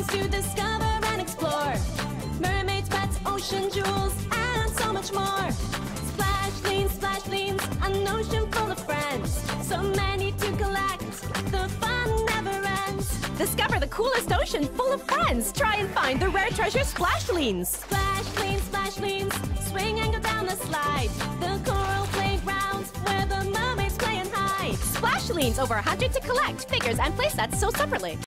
to discover and explore. Mermaids, pets, ocean jewels, and so much more. Splashlings, an ocean full of friends. So many to collect, the fun never ends. Discover the coolest ocean full of friends. Try and find the rare treasure Splashlings. Splashlings, swing and go down the slide. The coral playground where the mermaids play and hide. Splashlings, over 100 to collect. Figures and playsets sold separately.